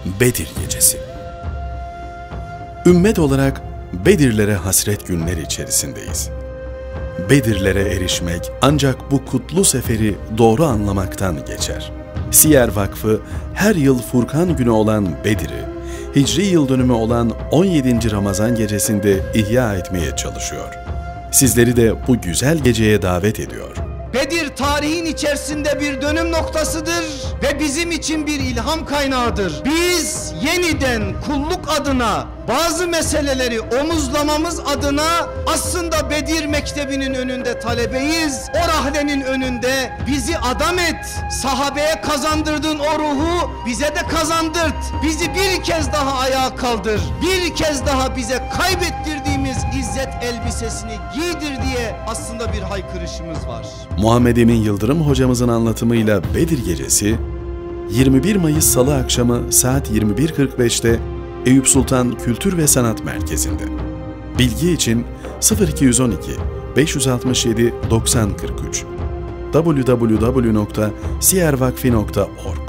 Bedir Gecesi. Ümmet olarak Bedirlere hasret günler içerisindeyiz. Bedirlere erişmek ancak bu kutlu seferi doğru anlamaktan geçer. Siyer Vakfı her yıl Furkan günü olan Bedir'i, Hicri yıl dönümü olan 17. Ramazan gecesinde ihya etmeye çalışıyor. Sizleri de bu güzel geceye davet ediyor. Bedir tarihin içerisinde bir dönüm noktasıdır ve bizim için bir ilham kaynağıdır. Biz yeniden kulluk adına bazı meseleleri omuzlamamız adına aslında Bedir Mektebi'nin önünde talebeyiz. O rahlenin önünde bizi adam et. Sahabeye kazandırdığın o ruhu bize de kazandırt. Bizi bir kez daha ayağa kaldır. Bir kez daha bize kaybettirdiğimiz izzet elbisesini giydir diye aslında bir haykırışımız var. Muhammed Emin Yıldırım hocamızın anlatımıyla Bedir Gecesi 21 Mayıs Salı akşamı saat 21.45'te Eyüp Sultan Kültür ve Sanat Merkezi'nde. Bilgi için 0212 567 9043 www.siyervakfi.org